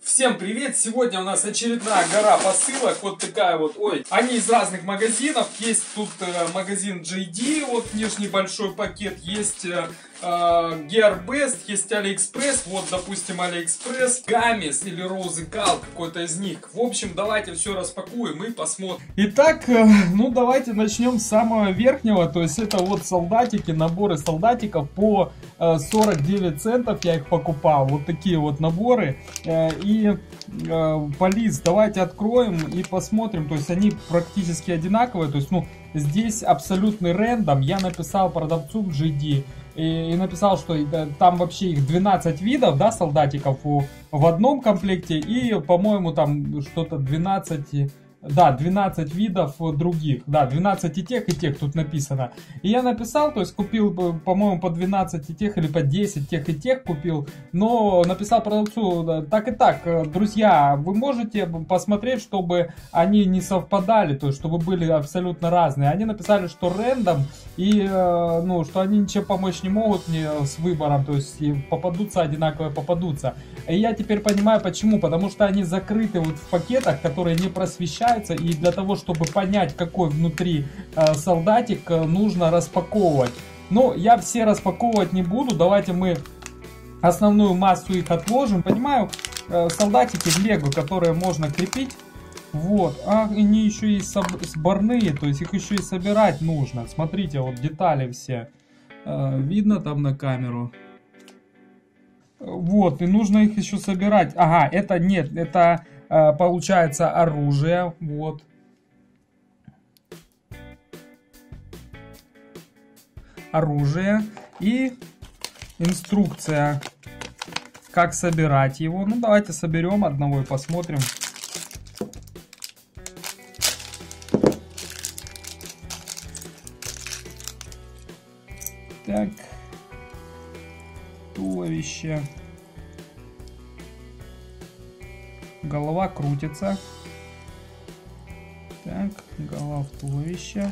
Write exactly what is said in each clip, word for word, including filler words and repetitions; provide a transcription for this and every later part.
Всем привет! Сегодня у нас очередная гора посылок. Вот такая вот. Ой, они из разных магазинов. Есть тут э, магазин джей ди, вот внешний большой пакет. Есть э, э, Gearbest, есть AliExpress. Вот, допустим, AliExpress, Гамес или Rose Cal, какой-то из них. В общем, давайте все распакуем и посмотрим. Итак, э, ну давайте начнем с самого верхнего. То есть это вот солдатики, наборы солдатиков по э, сорок девять центов. Я их покупал. Вот такие вот наборы. Э, и И э, полис, давайте откроем и посмотрим. То есть они практически одинаковые. То есть, ну, здесь абсолютный рандом. Я написал продавцу джей ди и, и написал, что э, там вообще их двенадцать видов, да, солдатиков у, в одном комплекте. И, по-моему, там что-то двенадцать... Да, двенадцать видов других. Да, двенадцать и тех, и тех тут написано. И я написал, то есть купил, по-моему, по двенадцать и тех, или по десять тех и тех купил. Но написал продавцу, так и так, друзья, вы можете посмотреть, чтобы они не совпадали, то есть чтобы были абсолютно разные. Они написали, что рандом, и, ну, что они ничем помочь не могут мне с выбором, то есть попадутся одинаковые, попадутся. И я теперь понимаю, почему. Потому что они закрыты вот в пакетах, которые не просвещают. И для того, чтобы понять, какой внутри э, солдатик, э, нужно распаковывать. Но я все распаковывать не буду. Давайте мы основную массу их отложим. Понимаю, э, солдатики в лего, которые можно крепить. Вот. А они еще и сборные, то есть их еще и собирать нужно. Смотрите, вот детали все. Э, видно там на камеру? Вот, и нужно их еще собирать. Ага, это нет, это... Получается оружие, вот. Оружие и инструкция, как собирать его. Ну, давайте соберем одного и посмотрим. Так. Туловище. Голова крутится. Так, голова в туловище.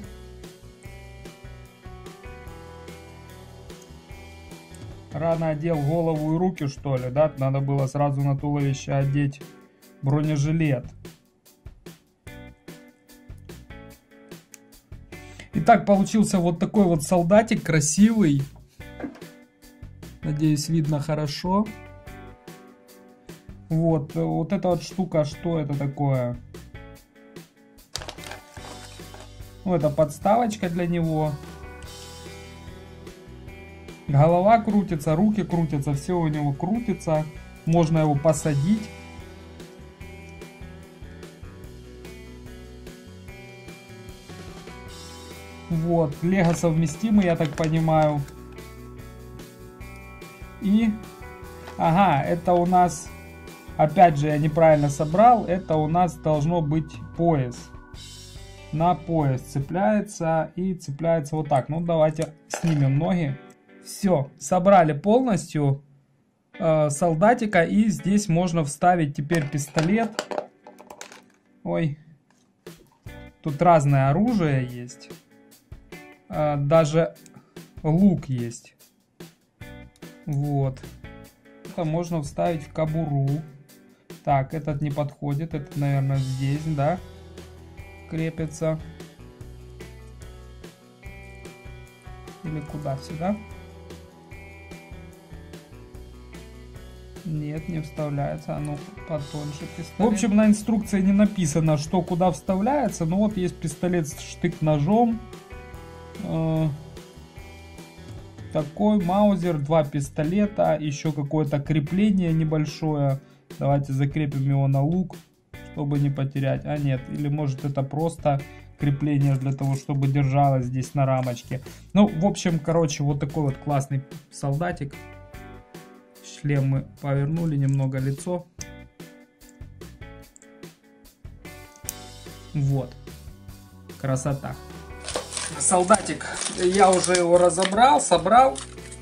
Рано одел голову и руки, что ли, да? Надо было сразу на туловище одеть бронежилет. Итак, получился вот такой вот солдатик, красивый. Надеюсь, видно хорошо. Вот, вот эта вот штука, что это такое? Ну, это подставочка для него. Голова крутится, руки крутятся, все у него крутится. Можно его посадить. Вот, лего совместимый, я так понимаю. И, ага, это у нас... Опять же, я неправильно собрал. Это у нас должно быть пояс. На пояс цепляется и цепляется вот так. Ну, давайте снимем ноги. Все, собрали полностью э, солдатика. И здесь можно вставить теперь пистолет. Ой. Тут разное оружие есть. Э, даже лук есть. Вот. Это можно вставить в кобуру. Так, этот не подходит. Это, наверное, здесь, да, крепится. Или куда? Сюда? Нет, не вставляется. А ну, потоньше пистолет. В общем, на инструкции не написано, что куда вставляется. Но вот есть пистолет с штык-ножом. Такой маузер, два пистолета. Еще какое-то крепление небольшое. Давайте закрепим его на лук, чтобы не потерять. А нет, или может это просто крепление для того, чтобы держалось здесь на рамочке. Ну, в общем, короче, вот такой вот классный солдатик. Шлем мы повернули немного лицо. Вот. Красота. Солдатик, я уже его разобрал, собрал.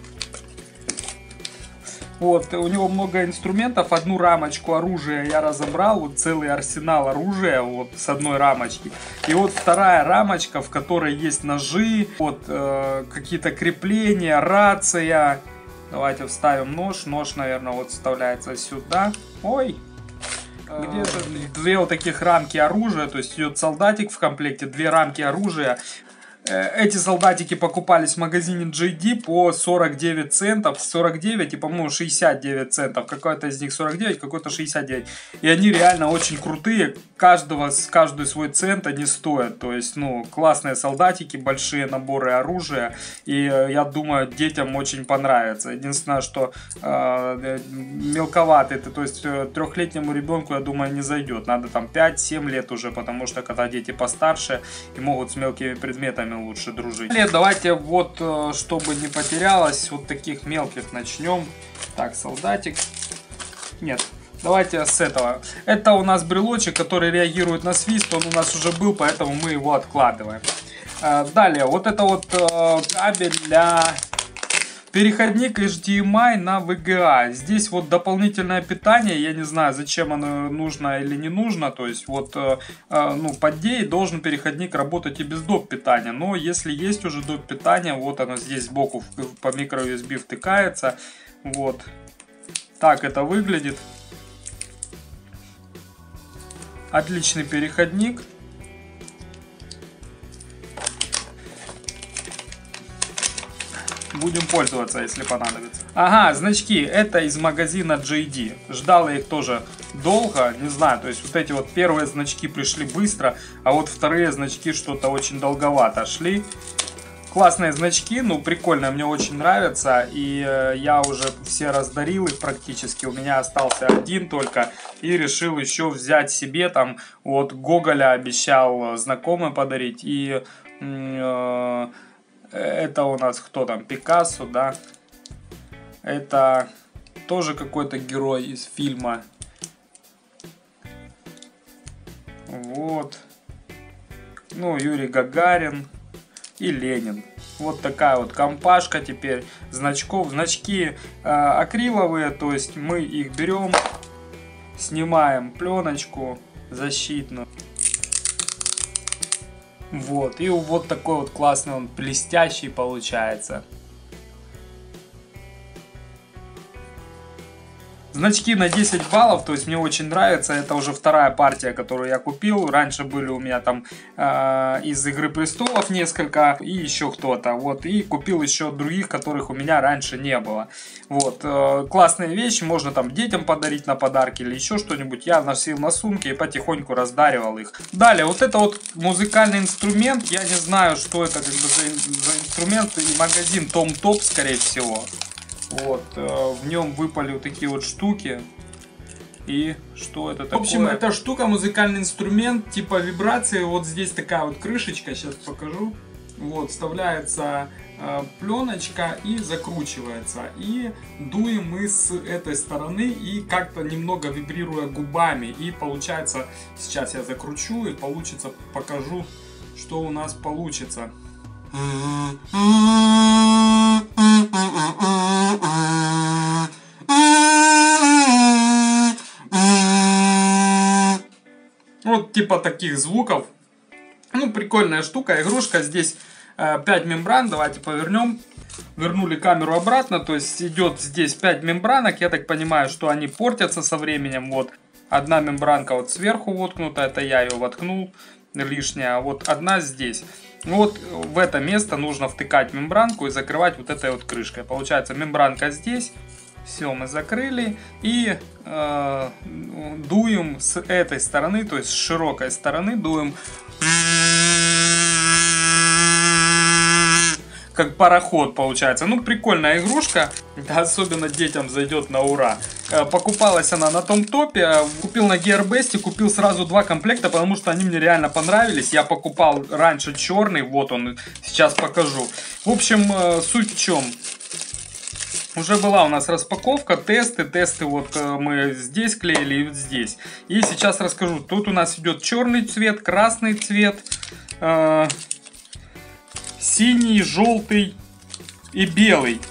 Вот, у него много инструментов, одну рамочку оружия я разобрал, вот целый арсенал оружия, вот с одной рамочки. И вот вторая рамочка, в которой есть ножи, вот э, какие-то крепления, рация. Давайте вставим нож, нож, наверное, вот вставляется сюда. Ой, где-то две вот таких рамки оружия, то есть идет солдатик в комплекте, две рамки оружия. Эти солдатики покупались в магазине джей ди по сорок девять центов, сорок девять и, по-моему, шестьдесят девять центов. Какой-то из них сорок девять, какой-то шестьдесят девять. И они реально очень крутые. Каждого, каждый свой цент они стоят. То есть, ну, классные солдатики, большие наборы оружия. И я думаю, детям очень понравится. Единственное, что э, мелковатый, это, то есть трехлетнему ребенку, я думаю, не зайдет. Надо там пять-семь лет уже, потому что когда дети постарше и могут с мелкими предметами лучше дружить. Далее давайте вот, чтобы не потерялось, вот таких мелких начнем. Так, солдатик. Нет, давайте с этого. Это у нас брелочек, который реагирует на свист. Он у нас уже был, поэтому мы его откладываем. Далее, вот это вот кабель для... Переходник эйч ди эм ай на ви джи а. Здесь вот дополнительное питание. Я не знаю, зачем оно нужно или не нужно. То есть вот, э, э, ну, по идее должен переходник работать и без доп питания. Но если есть уже доп питания, вот оно здесь сбоку по микро ю эс би втыкается. Вот. Так это выглядит. Отличный переходник. Будем пользоваться, если понадобится. Ага, значки. Это из магазина джей ди. Ждал я их тоже долго. Не знаю, то есть вот эти вот первые значки пришли быстро, а вот вторые значки что-то очень долговато шли. Классные значки, ну прикольно, мне очень нравятся. И э, я уже все раздарил их практически. У меня остался один только. И решил еще взять себе там от Гоголя, обещал знакомый подарить. И... Э, Это у нас кто там? Пикассо, да? Это тоже какой-то герой из фильма. Вот. Ну, Юрий Гагарин и Ленин. Вот такая вот компашка теперь значков. Значки э, акриловые, то есть мы их берем, снимаем пленочку защитную. Вот, и вот такой вот классный он, блестящий получается. Значки на десять баллов, то есть мне очень нравится. Это уже вторая партия, которую я купил. Раньше были у меня там э, из Игры Престолов несколько и еще кто-то. Вот, и купил еще других, которых у меня раньше не было. Вот, э, классные вещи, можно там детям подарить на подарки или еще что-нибудь. Я носил на сумке и потихоньку раздаривал их. Далее, вот это вот музыкальный инструмент. Я не знаю, что это как бы за, за инструмент. И магазин Том Топ, скорее всего. Вот, э, в нем выпали вот такие вот штуки. И что это такое? В общем, эта штука, музыкальный инструмент, типа вибрации. Вот здесь такая вот крышечка, сейчас покажу. Вот, вставляется э, пленочка и закручивается. И дуем мы с этой стороны и как-то немного вибрируя губами. И получается, сейчас я закручу и получится, покажу, что у нас получится. Вот типа таких звуков. Ну, прикольная штука, игрушка. Здесь э, пять мембран. Давайте повернем. Вернули камеру обратно. То есть идет здесь пять мембранок. Я так понимаю, что они портятся со временем. Вот одна мембранка вот сверху воткнута. Это я ее воткнул лишняя. А вот одна здесь. Вот в это место нужно втыкать мембранку и закрывать вот этой вот крышкой. Получается, мембранка здесь. Все, мы закрыли. И э, дуем с этой стороны, то есть с широкой стороны дуем. Как пароход получается. Ну, прикольная игрушка. Да, особенно детям зайдет на ура. Покупалась она на Том Топе. Купил на Gearbest, купил сразу два комплекта, потому что они мне реально понравились. Я покупал раньше черный, вот он, сейчас покажу. В общем, суть в чем. Уже была у нас распаковка, тесты. Тесты вот мы здесь клеили и вот здесь. И сейчас расскажу. Тут у нас идет черный цвет, красный цвет, э синий, желтый и белый.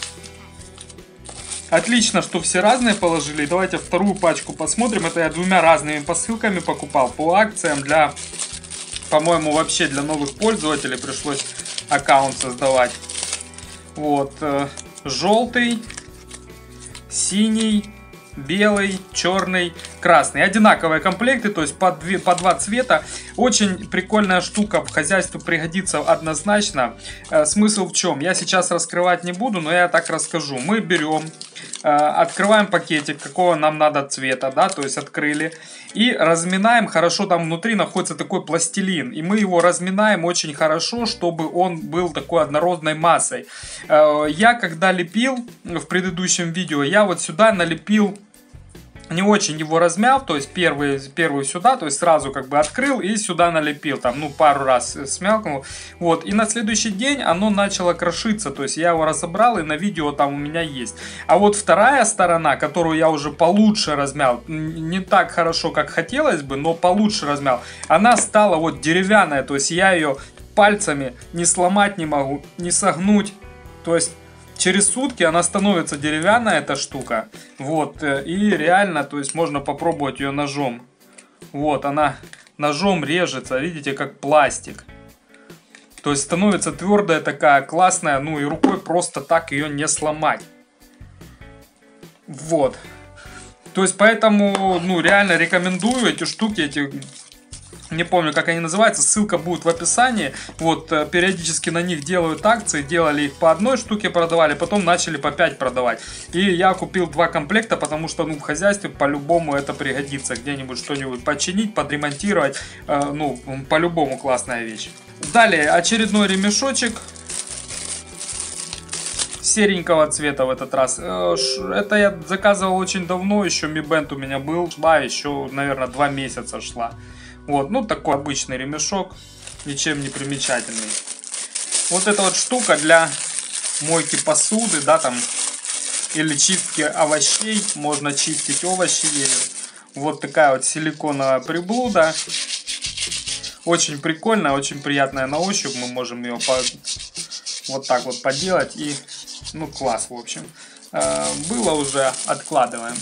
Отлично, что все разные положили. Давайте вторую пачку посмотрим. Это я двумя разными посылками покупал. По акциям для, по-моему, вообще для новых пользователей пришлось аккаунт создавать. Вот. Желтый, синий, белый, черный. красный. Одинаковые комплекты, то есть по, две, по два цвета. Очень прикольная штука, в хозяйстве пригодится однозначно. Э, смысл в чем? Я сейчас раскрывать не буду, но я так расскажу. Мы берем, э, открываем пакетик, какого нам надо цвета, да, то есть открыли. И разминаем хорошо, там внутри находится такой пластилин. И мы его разминаем очень хорошо, чтобы он был такой однородной массой. Э, я когда лепил в предыдущем видео, я вот сюда налепил, не очень его размяв, то есть первый, первый сюда, то есть сразу как бы открыл и сюда налепил, там, ну, пару раз смялкнул, вот, и на следующий день оно начало крошиться, то есть я его разобрал, и на видео там у меня есть. А вот вторая сторона, которую я уже получше размял, не так хорошо, как хотелось бы, но получше размял, она стала вот деревянная, то есть я ее пальцами не сломать не могу, не согнуть, то есть через сутки она становится деревянная, эта штука. Вот, и реально, то есть можно попробовать ее ножом. Вот, она ножом режется, видите, как пластик. То есть становится твердая такая, классная, ну и рукой просто так ее не сломать. Вот. То есть поэтому, ну реально рекомендую эти штуки, эти... Не помню, как они называются, ссылка будет в описании. Вот, периодически на них делают акции, делали их по одной штуке, продавали, потом начали по пять продавать. И я купил два комплекта, потому что, ну, в хозяйстве по-любому это пригодится. Где-нибудь что-нибудь починить, подремонтировать, э, ну, по-любому классная вещь. Далее, очередной ремешочек. Серенького цвета в этот раз. Это я заказывал очень давно, еще Mi Band у меня был, шла еще, наверное, два месяца шла. Вот, ну такой обычный ремешок, ничем не примечательный. Вот эта вот штука для мойки посуды, да, там, или чистки овощей, можно чистить овощи ею. Вот такая вот силиконовая приблуда. Очень прикольная, очень приятная на ощупь, мы можем ее по... вот так вот поделать и, ну, класс, в общем. Было уже, откладываем.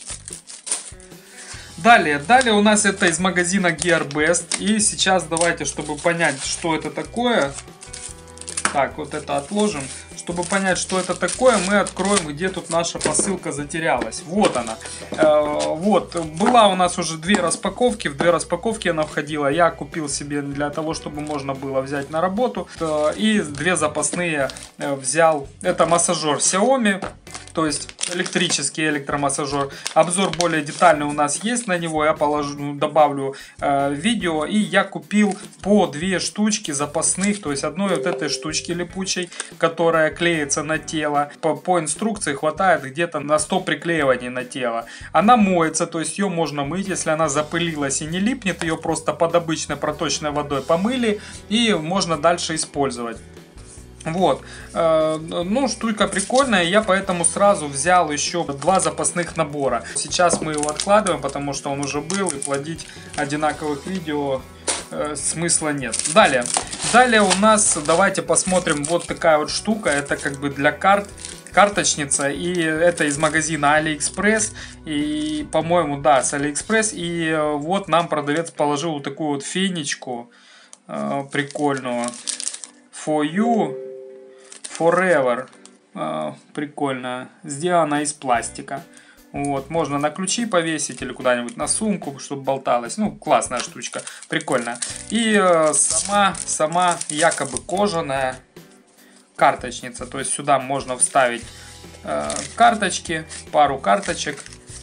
Далее, далее у нас это из магазина Gearbest. И сейчас давайте, чтобы понять, что это такое. Так, вот это отложим. Чтобы понять, что это такое, мы откроем, где тут наша посылка затерялась. Вот она. Э, вот, была у нас уже две распаковки. В две распаковки она входила. Я купил себе для того, чтобы можно было взять на работу. И две запасные взял. Это массажер Xiaomi. То есть электрический электромассажер. Обзор более детальный у нас есть на него. Я положу, добавлю э, видео. И я купил по две штучки запасных. То есть одной вот этой штучки липучей, которая клеится на тело. По, по инструкции хватает где-то на сто приклеиваний на тело. Она моется, то есть ее можно мыть. Если она запылилась и не липнет, ее просто под обычной проточной водой помыли. И можно дальше использовать. Вот, ну, штука прикольная, я поэтому сразу взял еще два запасных набора. Сейчас мы его откладываем, потому что он уже был, и плодить одинаковых видео э, смысла нет. Далее, далее у нас, давайте посмотрим, вот такая вот штука, это как бы для карт. Карточница, и это из магазина AliExpress, и, по-моему, да, с AliExpress, и вот нам продавец положил вот такую вот фенечку э, прикольную. For you Forever. Э, прикольно. Сделана из пластика. Вот, можно на ключи повесить или куда-нибудь на сумку, чтобы болталось. Ну, классная штучка, прикольно. И э, сама, сама якобы кожаная карточница. То есть сюда можно вставить э, карточки, пару карточек.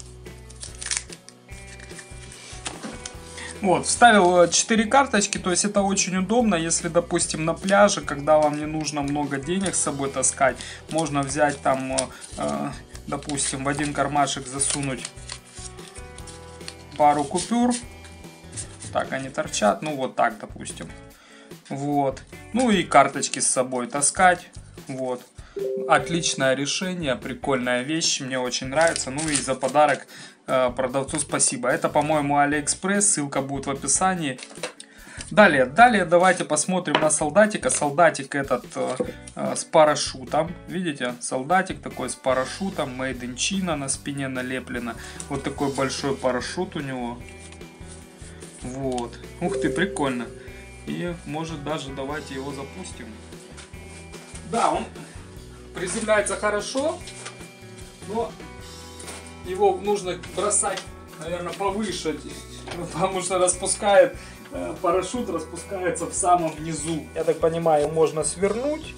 Вот, вставил четыре карточки, то есть это очень удобно, если, допустим, на пляже, когда вам не нужно много денег с собой таскать, можно взять там, э, допустим, в один кармашек засунуть пару купюр. Так они торчат, ну вот так, допустим. Вот, ну и карточки с собой таскать, вот. Отличное решение, прикольная вещь, мне очень нравится. Ну и за подарок э, продавцу спасибо. Это, по-моему, AliExpress, ссылка будет в описании. Далее, далее давайте посмотрим на солдатика. Солдатик этот э, э, с парашютом. Видите, солдатик такой с парашютом, Made in China на спине налеплено. Вот такой большой парашют у него. Вот, ух ты, прикольно. И может даже давайте его запустим. Да, он приземляется хорошо, но его нужно бросать наверное, повыше, потому что распускает, парашют распускается в самом низу. Я так понимаю, можно свернуть.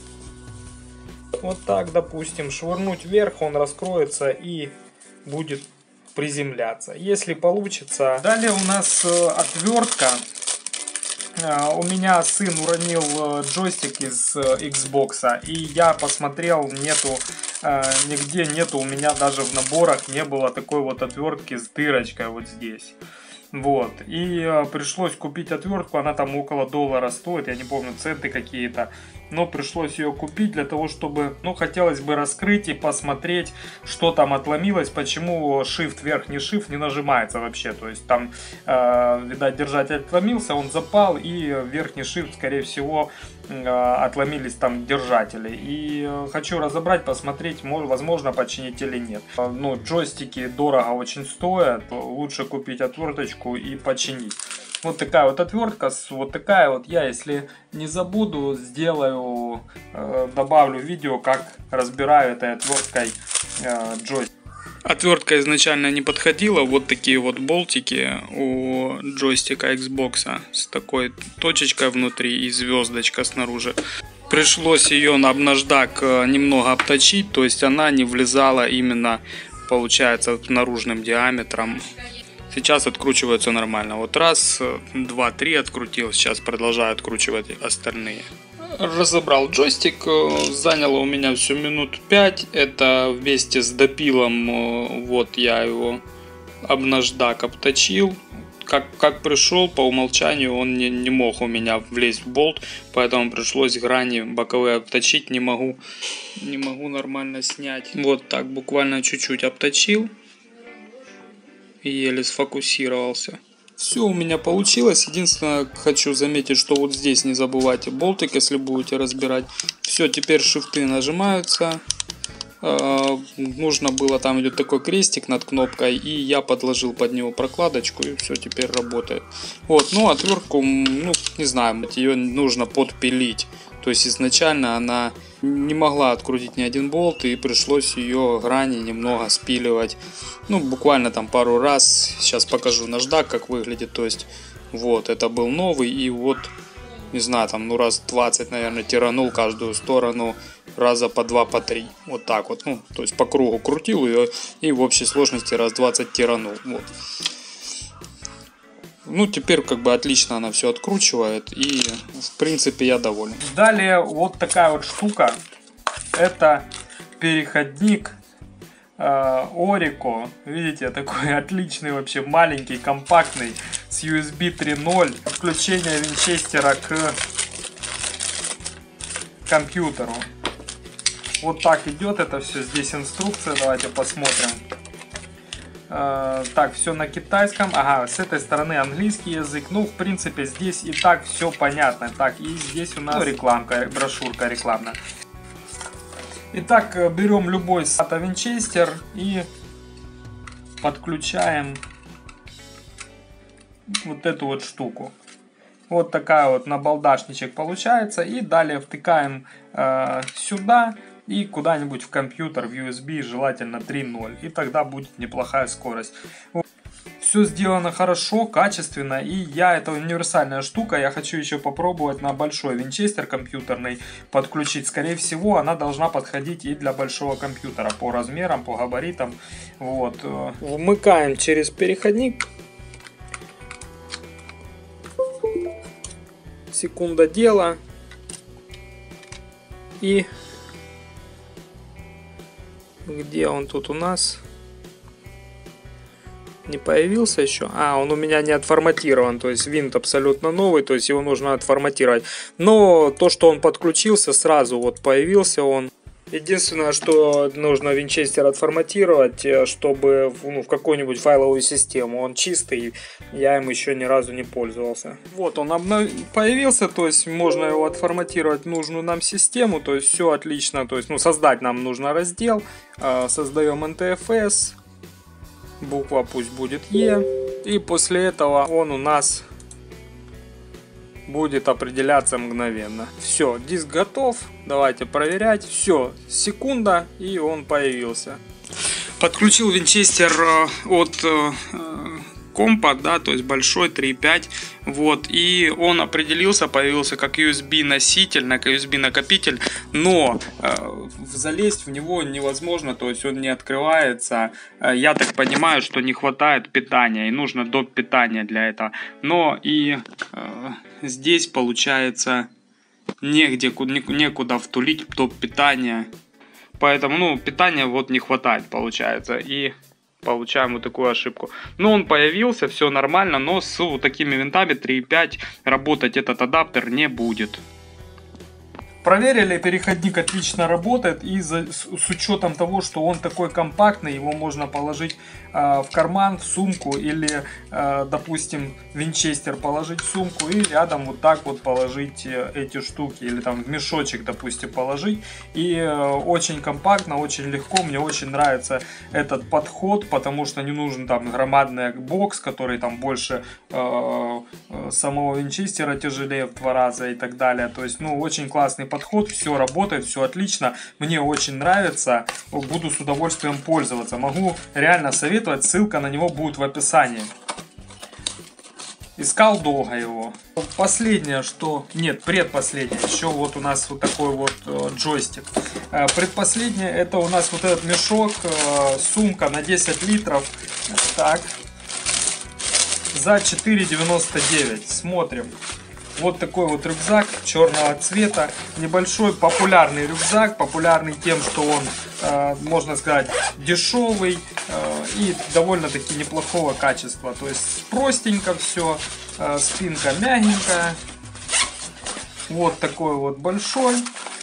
Вот так, допустим, швырнуть вверх, он раскроется и будет приземляться. Если получится. Далее у нас отвертка. У меня сын уронил джойстик из Xbox, и я посмотрел, нету, нигде нету, у меня даже в наборах не было такой вот отвертки с дырочкой вот здесь. Вот, и пришлось купить отвертку, она там около доллара стоит, я не помню, центы какие-то. Но пришлось ее купить для того, чтобы, ну, хотелось бы раскрыть и посмотреть, что там отломилось, почему Shift, верхний Shift не нажимается вообще. То есть там, э, видать, держатель отломился, он запал, и верхний Shift, скорее всего, э, отломились там держатели. И э, хочу разобрать, посмотреть, может, возможно починить или нет. Э, ну, джойстики дорого очень стоят, лучше купить отверточку и починить. Вот такая вот отвертка, вот такая вот. Я, если не забуду, сделаю, э, добавлю видео, как разбираю этой отверткой э, джойстик. Отвертка изначально не подходила. Вот такие вот болтики у джойстика Xbox с такой точечкой внутри и звездочка снаружи. Пришлось ее на наждак немного обточить, то есть она не влезала именно, получается, наружным диаметром. Сейчас откручивается нормально. Вот раз, два, три открутил. Сейчас продолжаю откручивать остальные. Разобрал джойстик. Заняло у меня все минут пять. Это вместе с допилом. Вот я его об наждак обточил. Как, как пришел, по умолчанию он не, не мог у меня влезть в болт. Поэтому пришлось грани боковые обточить. Не могу, не могу нормально снять. Вот так буквально чуть-чуть обточил. И еле сфокусировался. Все у меня получилось. Единственное, хочу заметить, что вот здесь не забывайте болтик, если будете разбирать. Все, теперь шифты нажимаются. Э, нужно было, там идет такой крестик над кнопкой, и я подложил под него прокладочку, и все, теперь работает. Вот, ну отвертку, ну не знаю, ее нужно подпилить. То есть изначально она не могла открутить ни один болт, и пришлось ее грани немного спиливать. Ну, буквально там пару раз. Сейчас покажу наждак, как выглядит. То есть, вот, это был новый, и вот, не знаю, там, ну, раз двадцать, наверное, тиранул каждую сторону, раза по два, по три. Вот так вот, ну, то есть по кругу крутил ее, и в общей сложности раз двадцать тиранул. Вот. Ну, теперь как бы отлично она все откручивает, и в принципе я доволен. Далее вот такая вот штука. Это переходник э, Orico. Видите, такой отличный вообще, маленький, компактный, с ю эс би три ноль. Подключение винчестера к компьютеру. Вот так идет это все. Здесь инструкция, давайте посмотрим. Так, все на китайском. Ага, с этой стороны английский язык. Ну, в принципе, здесь и так все понятно. Так, и здесь у нас ну, рекламка, брошюрка рекламная. Итак, берем любой сата Винчестер и подключаем вот эту вот штуку. Вот такая вот набалдашничек получается. И далее втыкаем э, сюда. И куда-нибудь в компьютер, в ю эс би, желательно три ноль. И тогда будет неплохая скорость. Все сделано хорошо, качественно. И я, это универсальная штука. Я хочу еще попробовать на большой винчестер компьютерный подключить. Скорее всего, она должна подходить и для большого компьютера. По размерам, по габаритам. Вот. Вмыкаем через переходник. Секунда дела. И... Где он тут у нас? Не появился еще? А, он у меня не отформатирован. То есть винт абсолютно новый. То есть его нужно отформатировать. Но то, что он подключился, сразу вот появился он. Единственное, что нужно винчестер отформатировать, чтобы ну, в какую-нибудь файловую систему. Он чистый, я им еще ни разу не пользовался. Вот он обнов... появился, то есть можно его отформатировать в нужную нам систему. То есть все отлично. То есть ну, создать нам нужно раздел. Создаем эн ти эф эс. Буква пусть будет Е. И после этого он у нас будет определяться мгновенно. Все, диск готов. Давайте проверять. Все, секунда, и он появился. Подключил винчестер от компа, да, то есть большой три и пять, вот, и он определился, появился как ю эс би носитель, на ю эс би накопитель, но э, залезть в него невозможно, то есть он не открывается, э, я так понимаю, что не хватает питания, и нужно док питания для этого, но и э, здесь получается негде, некуда втулить док питания, поэтому, ну, питания вот не хватает, получается, и получаем вот такую ошибку. Но он появился, все нормально, но с вот такими винтами три и пять работать этот адаптер не будет. Проверили, переходник отлично работает, и за, с, с учетом того, что он такой компактный, его можно положить э, в карман, в сумку, или, э, допустим, винчестер положить в сумку, и рядом вот так вот положить э, эти штуки, или там в мешочек, допустим, положить. И э, очень компактно, очень легко, мне очень нравится этот подход, потому что не нужен там громадный бокс, который там больше э, э, самого винчестера, тяжелее в два раза и так далее. То есть, ну, очень классный подход, все работает, все отлично, мне очень нравится, буду с удовольствием пользоваться, могу реально советовать, ссылка на него будет в описании. Искал долго его. Последнее, что... Нет, предпоследнее. Еще вот у нас вот такой вот э, джойстик. Э, предпоследнее, это у нас вот этот мешок, э, сумка на десять литров. Так. За четыре девяносто девять. Смотрим. Вот такой вот рюкзак черного цвета. Небольшой популярный рюкзак. Популярный тем, что он, э, можно сказать, дешевый э, и довольно-таки неплохого качества. То есть простенько все. Э, спинка мягенькая. Вот такой вот большой.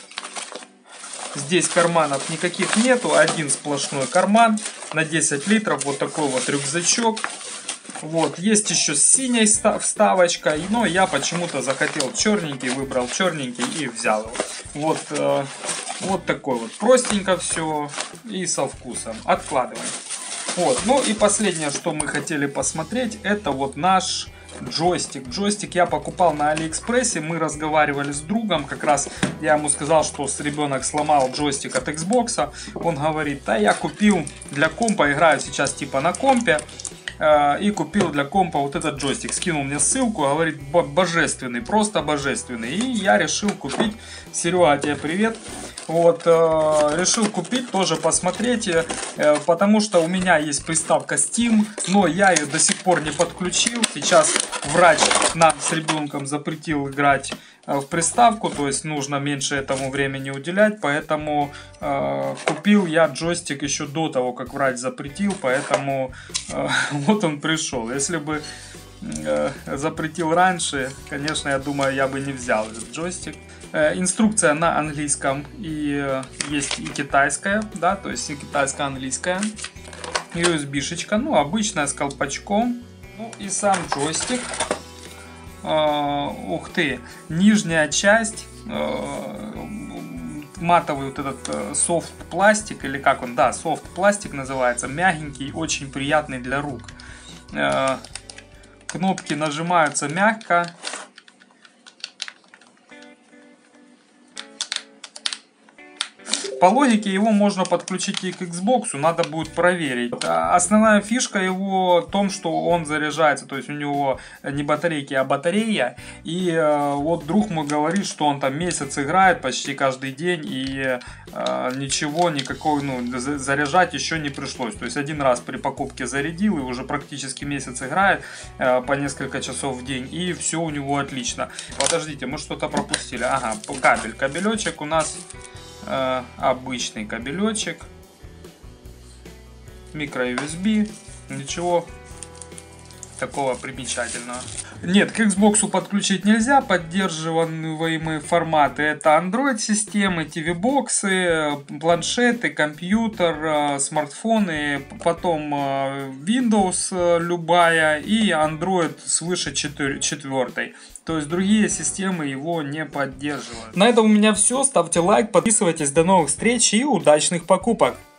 Здесь карманов никаких нету. Один сплошной карман на десять литров. Вот такой вот рюкзачок. Вот, есть еще с синей вставочка, но я почему-то захотел черненький, выбрал черненький и взял его. Вот, э, вот такой вот, простенько все и со вкусом. Откладываем. Вот, ну и последнее, что мы хотели посмотреть, это вот наш джойстик. Джойстик я покупал на Алиэкспрессе, мы разговаривали с другом, как раз я ему сказал, что с ребенок сломал джойстик от Xbox. Он говорит, да я купил для компа, играю сейчас типа на компе. И купил для компа вот этот джойстик. Скинул мне ссылку, говорит, божественный, просто божественный. И я решил купить. Серега, тебе привет. Вот, э, решил купить, тоже посмотреть, э, потому что у меня есть приставка Steam, но я ее до сих пор не подключил. Сейчас врач нам с ребенком запретил играть в приставку, то есть нужно меньше этому времени уделять, поэтому э, купил я джойстик еще до того, как врач запретил, поэтому э, вот он пришел. Если бы э, запретил раньше, конечно, я думаю, я бы не взял этот джойстик. Э, инструкция на английском, и э, есть и китайская, да, то есть и китайско-английская. ю эс би-шечка, ну, обычная с колпачком. Ну и сам джойстик. Uh, ух ты, нижняя часть, uh, матовый вот этот софт uh, пластик, или как он, да, софт пластик называется, мягенький, очень приятный для рук. Uh, кнопки нажимаются мягко. По логике его можно подключить и к Xbox, надо будет проверить. Основная фишка его в том, что он заряжается, то есть у него не батарейки, а батарея. И э, вот друг мой говорит, что он там месяц играет почти каждый день, и э, ничего, никакой, ну, заряжать еще не пришлось. То есть один раз при покупке зарядил, и уже практически месяц играет э, по несколько часов в день, и все у него отлично. Подождите, мы что-то пропустили. Ага, кабель. Кабелечек у нас... Э, обычный кабелечек, микро ю эс би, ничего такого примечательного. Нет, к Xbox подключить нельзя, поддерживаемые форматы это Android системы, ти ви-боксы, планшеты, компьютер, смартфоны, потом Windows любая и Android свыше четвёртой. То есть другие системы его не поддерживают. На этом у меня все. Ставьте лайк, подписывайтесь. До новых встреч и удачных покупок!